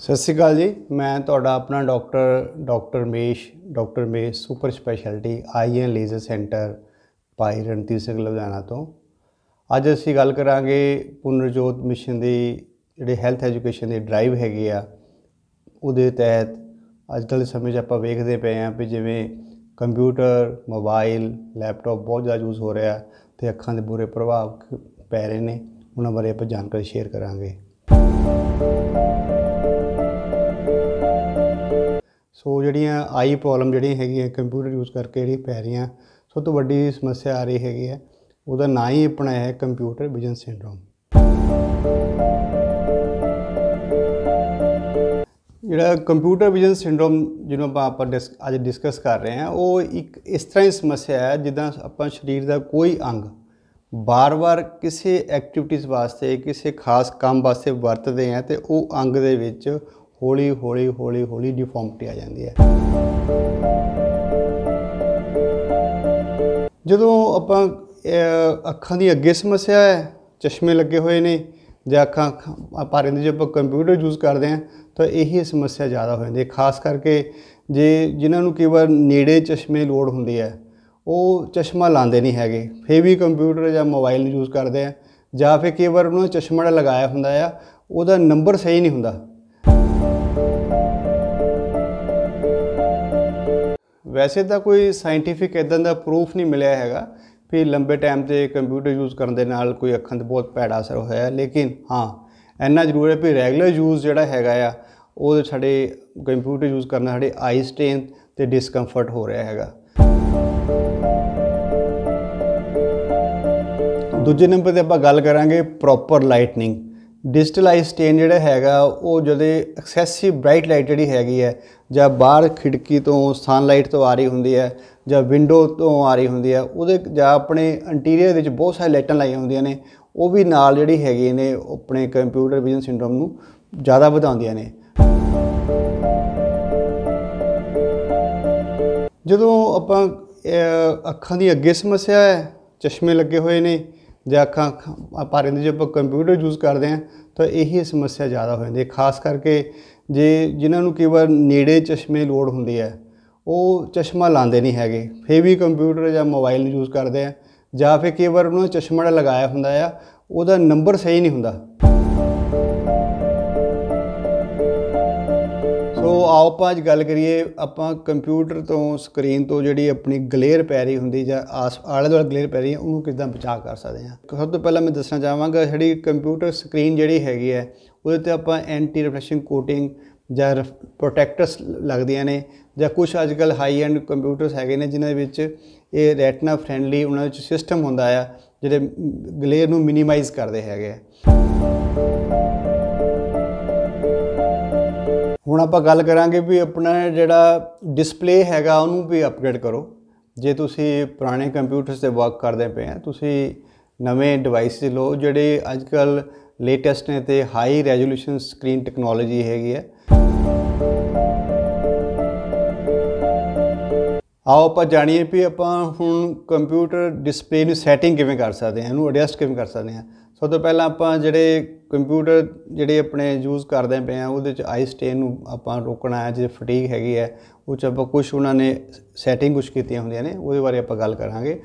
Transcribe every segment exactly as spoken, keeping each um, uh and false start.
सत श्री अकाल जी। मैं तुहाडा अपना doctor doctor Ramesh doctor Ramesh super speciality eye and laser centre भाई रणधीर सिंह लुधियाना तो अज असीं गल करांगे पुनरजोत मिशन की जिहड़ी हैल्थ एजुकेशन की ड्राइव हैगी आ उहदे तहत अजकल समय आपां वेखदे पे हैं भी जिवें कंप्यूटर मोबाइल लैपटॉप बहुत ज़्यादा यूज़ हो रहा तो अखां दे बुरे प्रभाव पै रहे हैं। उन्हां बारे आपां जानकारी शेयर करांगे। सो ਜਿਹੜੀਆਂ आई प्रॉब्लम ਜਿਹੜੀਆਂ ਹੈਗੀਆਂ कंप्यूटर यूज़ करके ਜਿਹੜੀ ਪੈ ਰਹੀਆਂ ਸਭ ਤੋਂ ਵੱਡੀ ਸਮੱਸਿਆ ਆ ਰਹੀ ਹੈਗੀ ਹੈ ਉਹਦਾ ਨਾਂ ਹੀ ਆਪਣਾ ਹੈ कंप्यूटर विजन सिंड्रोम। ਜਿਹੜਾ कंप्यूटर विजन सिंड्रोम ਜਿਹਨੂੰ ਆਪਾਂ ਆਪਾਂ ਡਿਸ ਅੱਜ ਡਿਸਕਸ ਕਰ ਰਹੇ ਹਾਂ ਉਹ ਇੱਕ ਇਸ ਤਰ੍ਹਾਂ ਦੀ ਸਮੱਸਿਆ ਹੈ ਜਿੱਦਾਂ ਆਪਾਂ ਸਰੀਰ ਦਾ ਕੋਈ ਅੰਗ ਬਾਰ-ਬਾਰ ਕਿਸੇ ਐਕਟੀਵਿਟੀਜ਼ ਵਾਸਤੇ ਕਿਸੇ ਖਾਸ ਕੰਮ ਵਾਸਤੇ ਵਰਤਦੇ ਹਾਂ ਤੇ ਉਹ ਅੰਗ ਦੇ ਵਿੱਚ ਹੌਲੀ ਹੌਲੀ ਹੌਲੀ ਹੌਲੀ ਡਿਫਾਰਮਿਟੀ ਆ ਜਾਂਦੀ ਹੈ। ਜਦੋਂ ਆਪਾਂ ਅੱਖਾਂ ਦੀ ਅੱਗੇ ਸਮੱਸਿਆ ਹੈ ਚਸ਼ਮੇ ਲੱਗੇ ਹੋਏ ਨੇ ਜਾਂ ਅੱਖਾਂ ਆਪਾਂ ਰਹਿੰਦੇ ਜੇ ਆਪਾਂ ਕੰਪਿਊਟਰ ਯੂਜ਼ ਕਰਦੇ ਹਾਂ ਤਾਂ ਇਹੀ ਸਮੱਸਿਆ ਜ਼ਿਆਦਾ ਹੋ ਜਾਂਦੀ ਹੈ। ਖਾਸ ਕਰਕੇ ਜੇ ਜਿਨ੍ਹਾਂ ਨੂੰ ਕਈ ਵਾਰ ਨੇੜੇ ਚਸ਼ਮੇ ਲੋੜ ਹੁੰਦੀ ਹੈ ਉਹ ਚਸ਼ਮਾ ਲਾਉਂਦੇ ਨਹੀਂ ਹੈਗੇ ਫਿਰ ਵੀ ਕੰਪਿਊਟਰ ਜਾਂ ਮੋਬਾਈਲ ਨੂੰ ਯੂਜ਼ ਕਰਦੇ ਆ ਜਾਂ ਫਿਰ ਕਈ ਵਾਰ ਉਹਨਾਂ ਨੂੰ ਚਸ਼ਮਾ ਜਿਹੜਾ ਲਗਾਇਆ ਹੁੰਦਾ ਆ ਉਹਦਾ ਨੰਬਰ ਸਹੀ ਨਹੀਂ ਹੁੰਦਾ। वैसे तो कोई साइंटिफिक इदां दा प्रूफ नहीं मिलिया हैगा भी लंबे टाइम से कंप्यूटर यूज़ करने दे नाल कोई अखां ते बहुत भैड़ा असर होया, लेकिन हाँ इन्ना जरूर है भी रैगूलर यूज़ जिहड़ा हैगा आ वो साडे कंप्यूटर यूज़ करना साडे आई स्ट्रेन ते डिसकंफर्ट हो रहा हैगा। दूजे नंबर ते आपां गल करांगे proper lightning. Digital eye strain जिहड़ा हैगा वो जदे एक्सैसिव ब्राइट लाइट जिहड़ी हैगी है ਜਾਂ ਬਾਹਰ ਖਿੜਕੀ ਤੋਂ ਸਨਲਾਈਟ ਤੋਂ ਆ ਰਹੀ ਹੁੰਦੀ ਹੈ ਜਾਂ ਵਿੰਡੋ ਤੋਂ ਆ ਰਹੀ ਹੁੰਦੀ ਹੈ ਉਹਦੇ ਜਾਂ ਆਪਣੇ ਇੰਟੀਰੀਅਰ ਵਿੱਚ ਬਹੁਤ ਸਾਰੀ ਲਾਈਟਾਂ ਲਾਈਆਂ ਹੁੰਦੀਆਂ ਨੇ ਉਹ ਵੀ ਨਾਲ ਜਿਹੜੀ ਹੈਗੀ ਨੇ ਆਪਣੇ ਕੰਪਿਊਟਰ ਵਿਜ਼ਨ ਸਿੰਡਰੋਮ ਨੂੰ ਜ਼ਿਆਦਾ ਵਧਾਉਂਦੀਆਂ ਨੇ। ਜਦੋਂ ਆਪਾਂ ਅੱਖਾਂ ਦੀ ਅੱਗੇ ਸਮੱਸਿਆ ਹੈ ਚਸ਼ਮੇ ਲੱਗੇ ਹੋਏ ਨੇ ਜਾਂ ਅੱਖਾਂ ਆਪਾਂ ਰਹਿੰਦੇ ਜੇ ਆਪਾਂ ਕੰਪਿਊਟਰ ਯੂਜ਼ ਕਰਦੇ ਹਾਂ ਤਾਂ ਇਹੀ ਸਮੱਸਿਆ ਜ਼ਿਆਦਾ ਹੋ ਜਾਂਦੀ ਹੈ। ਖਾਸ ਕਰਕੇ ਜੇ ਜਿਨ੍ਹਾਂ ਨੂੰ ਕਈ ਵਾਰ ਨੇੜੇ ਚਸ਼ਮੇ ਲੋੜ ਹੁੰਦੀ ਹੈ ਉਹ ਚਸ਼ਮਾ ਲਾਉਂਦੇ ਨਹੀਂ ਹੈਗੇ ਫਿਰ ਵੀ ਕੰਪਿਊਟਰ ਜਾਂ ਮੋਬਾਈਲ ਨੂੰ ਯੂਜ਼ ਕਰਦੇ ਆ ਜਾਂ ਫਿਰ ਕਈ ਵਾਰ ਉਹਨਾਂ ਨੂੰ ਚਸ਼ਮਾ ਜਿਹੜਾ ਲਗਾਇਆ ਹੁੰਦਾ ਆ ਉਹਦਾ ਨੰਬਰ ਸਹੀ ਨਹੀਂ ਹੁੰਦਾ। ਸੋ ਆਓ ਆਪਾਂ ਅੱਜ ਗੱਲ ਕਰੀਏ ਆਪਾਂ ਕੰਪਿਊਟਰ ਤੋਂ ਸਕਰੀਨ ਤੋਂ ਜਿਹੜੀ ਆਪਣੀ ਗਲੇਅਰ ਪੈ ਰਹੀ ਹੁੰਦੀ ਜਾਂ ਆਸ ਆਲੇ ਦੁਆਲੇ ਗਲੇਅਰ ਪੈ ਰਹੀ ਹੈ ਉਹਨੂੰ ਕਿੱਦਾਂ ਬਚਾ ਕਰ ਸਕਦੇ ਹਾਂ। ਸਭ ਤੋਂ ਪਹਿਲਾਂ ਮੈਂ ਦੱਸਣਾ ਚਾਹਾਂਗਾ ਜਿਹੜੀ ਕੰਪਿਊਟਰ ਸਕਰੀਨ ਜਿਹੜੀ ਹੈਗੀ ਹੈ ਉਹਦੇ 'ਤੇ ਆਪਾਂ ਐਂਟੀ ਰਿਫਲੈਕਸ਼ਨ ਕੋਟਿੰਗ ਜਾਂ ਪ੍ਰੋਟੈਕਟਰਸ ਲੱਗਦੀਆਂ ਨੇ ਜਾਂ ਕੁਛ ਅੱਜ ਕੱਲ੍ਹ ਹਾਈ ਐਂਡ ਕੰਪਿਊਟਰਸ ਹੈਗੇ ਨੇ ਜਿਨ੍ਹਾਂ ਦੇ ਵਿੱਚ ਇਹ ਰੈਟਨਾ ਫਰੈਂਡਲੀ ਉਹਨਾਂ ਵਿੱਚ ਸਿਸਟਮ ਹੁੰਦਾ ਆ ਜਿਹੜੇ ਗਲੇਅਰ ਨੂੰ ਮਿਨੀਮਾਈਜ਼ ਕਰਦੇ ਹੈਗੇ ਆ। ਹੁਣ ਆਪਾਂ ਗੱਲ ਕਰਾਂਗੇ ਵੀ ਆਪਣਾ ਜਿਹੜਾ ਡਿਸਪਲੇ ਹੈਗਾ ਉਹਨੂੰ ਵੀ ਅਪਗ੍ਰੇਡ ਕਰੋ। ਜੇ ਤੁਸੀਂ ਪੁਰਾਣੇ ਕੰਪਿਊਟਰਸ 'ਤੇ ਵਰਕ ਕਰਦੇ ਪਏ ਆ ਤੁਸੀਂ ਨਵੇਂ ਡਿਵਾਈਸ ਲਓ ਜਿਹੜੇ ਅੱਜ ਕੱਲ੍ਹ ਲੇਟੈਸਟ ਨੇ ਤੇ ਹਾਈ ਰੈਜ਼ੋਲੂਸ਼ਨ ਸਕਰੀਨ ਟੈਕਨੋਲੋਜੀ ਹੈਗੀ ਹੈ। ਆਓ ਆਪਾਂ ਜਾਣੀਏ ਵੀ ਆਪਾਂ ਹੁਣ ਕੰਪਿਊਟਰ ਡਿਸਪਲੇ ਨੂੰ ਸੈਟਿੰਗ ਕਿਵੇਂ ਕਰ ਸਕਦੇ ਹਾਂ, ਇਹਨੂੰ ਐਡਜਸਟ ਕਿਵੇਂ ਕਰ ਸਕਦੇ ਹਾਂ। ਸਭ ਤੋਂ ਪਹਿਲਾਂ ਆਪਾਂ ਜਿਹੜੇ ਕੰਪਿਊਟਰ ਜਿਹੜੇ ਆਪਣੇ ਯੂਜ਼ ਕਰਦੇ ਪਏ ਹਾਂ ਉਹਦੇ 'ਚ ਆਈ ਸਟੇਨ ਨੂੰ ਆਪਾਂ ਰੋਕਣਾ ਹੈ। ਜੇ ਫਟੀਗ ਹੈਗੀ ਹੈ ਉਹ 'ਚ ਆਪਾਂ ਕੁਛ ਉਹਨਾਂ ਨੇ ਸੈਟਿੰਗ ਕੁਛ ਕੀਤੀਆਂ ਹੁੰਦੀਆਂ ਨੇ ਉਹਦੇ ਬਾਰੇ ਆਪਾਂ ਗੱਲ ਕਰਾਂਗੇ।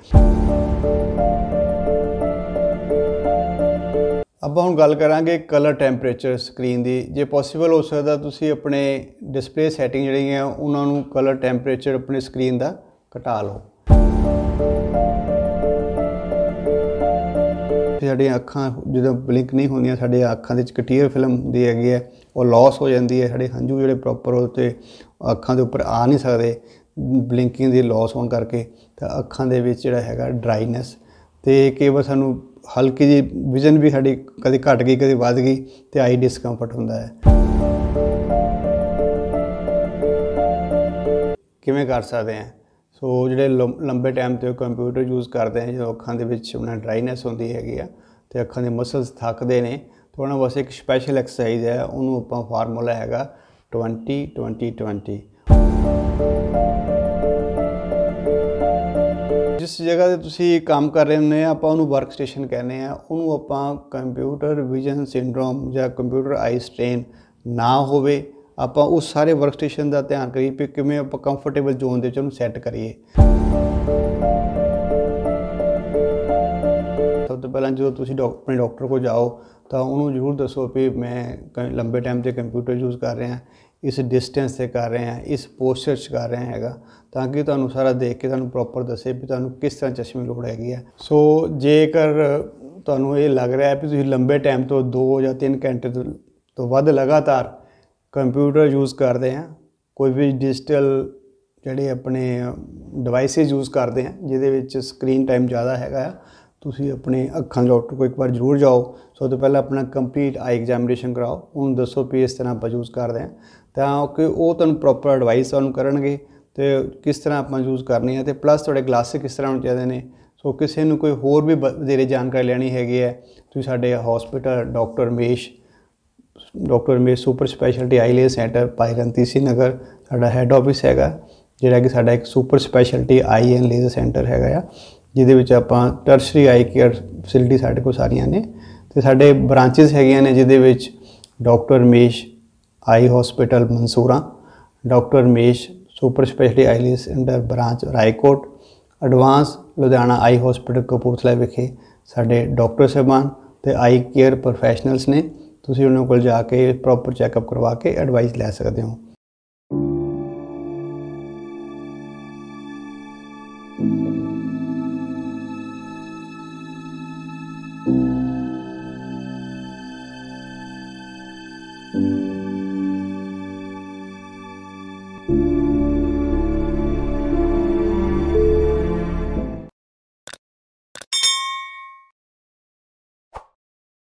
ਆਪਾਂ ਹੁਣ ਗੱਲ ਕਰਾਂਗੇ ਕਲਰ ਟੈਂਪਰੇਚਰ ਸਕਰੀਨ ਦੀ। ਜੇ ਪੋਸੀਬਲ ਹੋ ਸਕਦਾ ਤੁਸੀਂ ਆਪਣੇ ਡਿਸਪਲੇ ਸੈਟਿੰਗ ਜਿਹੜੀਆਂ ਉਹਨਾਂ ਨੂੰ ਕਲਰ ਟੈਂਪਰੇਚਰ ਆਪਣੀ ਸਕਰੀਨ ਦਾ ਘਟਾ ਲਓ। ਸਾਡੀਆਂ ਅੱਖਾਂ ਜਦੋਂ ਬਲਿੰਕ ਨਹੀਂ ਹੁੰਦੀਆਂ ਸਾਡੀਆਂ ਅੱਖਾਂ ਦੇ ਵਿੱਚ ਕਟੀਅਰ ਫਿਲਮ ਹੁੰਦੀ ਹੈਗੀ ਹੈ ਉਹ ਲੋਸ ਹੋ ਜਾਂਦੀ ਹੈ। ਸਾਡੇ ਹੰਝੂ ਜਿਹੜੇ ਪ੍ਰੋਪਰ ਉਹ 'ਤੇ ਅੱਖਾਂ ਦੇ ਉੱਪਰ ਆ ਨਹੀਂ ਸਕਦੇ ਬਲਿੰਕਿੰਗ ਦੀ ਲੋਸ ਹੋਣ ਕਰਕੇ ਤਾਂ ਅੱਖਾਂ ਦੇ ਵਿੱਚ ਜਿਹੜਾ ਹੈਗਾ ਡਰਾਈਨੈਸ ਅਤੇ ਕਈ ਵਾਰ ਸਾਨੂੰ ਹਲਕੀ ਜਿਹੀ ਵਿਜ਼ਨ ਵੀ ਸਾਡੀ ਕਦੇ ਘੱਟ ਗਈ ਕਦੇ ਵੱਧ ਗਈ ਅਤੇ ਆਈ ਡਿਸਕੰਫਰਟ ਹੁੰਦਾ ਹੈ। ਕਿਵੇਂ ਕਰ ਸਕਦੇ ਹਾਂ। ਸੋ ਜਿਹੜੇ ਲੰਬੇ ਟਾਈਮ 'ਤੇ ਕੰਪਿਊਟਰ ਯੂਜ਼ ਕਰਦੇ ਆ ਜਦੋਂ ਅੱਖਾਂ ਦੇ ਵਿੱਚ ਉਹਨਾਂ ਡਰਾਈਨੈਸ ਹੁੰਦੀ ਹੈਗੀ ਆ ਅਤੇ ਅੱਖਾਂ ਦੇ ਮਸਲਸ ਥੱਕਦੇ ਨੇ ਤਾਂ ਉਹਨਾਂ ਵਾਸਤੇ ਇੱਕ ਸਪੈਸ਼ਲ ਐਕਸਰਸਾਈਜ਼ ਹੈ ਉਹਨੂੰ ਆਪਾਂ ਫਾਰਮੂਲਾ ਹੈਗਾ ਟਵੰਟੀ ਟਵੰਟੀ ਟਵੰਟੀ। जिस जगह ते तुसी काम कर रहे होंगे आप वर्क स्टेशन कहने हैं उन्होंने आप कंप्यूटर विजन सिंड्रोम या कंप्यूटर आई स्ट्रेन ना होवे, ਆਪਾਂ उस सारे वर्क स्टेशन का ध्यान करिए भी किवें ਆਪਾਂ कंफर्टेबल जोन दे विच उहनूं सैट करिए। सब तो पहला जो तुसीं डॉ अपने डॉक्टर को जाओ तो उन्होंने जरूर दसो भी मैं लंबे टाइम से कंप्यूटर यूज़ कर रहा, इस डिस्टेंस से कर रहे हैं, इस पोस्चर च कर रहे हैं, ताकि तुहानूं सारा देख के तुहानूं प्रॉपर दसे भी तुहानूं किस तरह चश्मे लोड़ हैगी है। सो जेकर तुहानूं ये लग रहा है भी तुसीं लंबे टाइम तो दो या तीन घंटे तो तो वध लगातार कंप्यूटर यूज़ करते हैं, कोई भी डिजिटल ਜਿਹੜੇ अपने डिवाइसिस यूज़ करते हैं जिहदे विच स्क्रीन टाइम ज़्यादा हैगा, तुसीं अपने अखां डॉक्टर को एक बार जरूर जाओ। सब तो पहले अपना कंप्लीट आई एग्जामिनेशन कराओ, उन्होंने दसो भी इस तरह आप यूज़ करते हैं, ताकि वो तुहानूं प्रॉपर एडवाइस तुहानूं करनगे तो किस तरह आप यूज़ करनी है, तो प्लस तुहाडे ग्लासिस किस तरह होने चाहिए ने। सो किसी नूं कोई होर भी वधेरे जानकारी लैनी हैगी है, तुसीं साडे hospital doctor Ramesh doctor Ramesh super speciality eye laser centre पाईरंती नगर साडा हैड ऑफिस हैगा, जिहड़ा कि साडा एक super speciality eye and laser centre हैगा, जिहदे विच आपां टर्शरी आई केयर फैसिलिटी साडे कोल सारियां ने, ते साडे ब्रांचिस हैगियां ने जिहदे विच doctor Ramesh eye hospital Mansura, doctor Ramesh super speciality eye laser centre branch Raikot, advance Ludhiana eye hospital Kapurthala विखे साडे डॉक्टर साहबान ते आई केयर प्रोफैशनल्स ने। तुसीं उन्हां कोल जाके प्रॉपर चैकअप करवा के एडवाइस लै सकदे हो।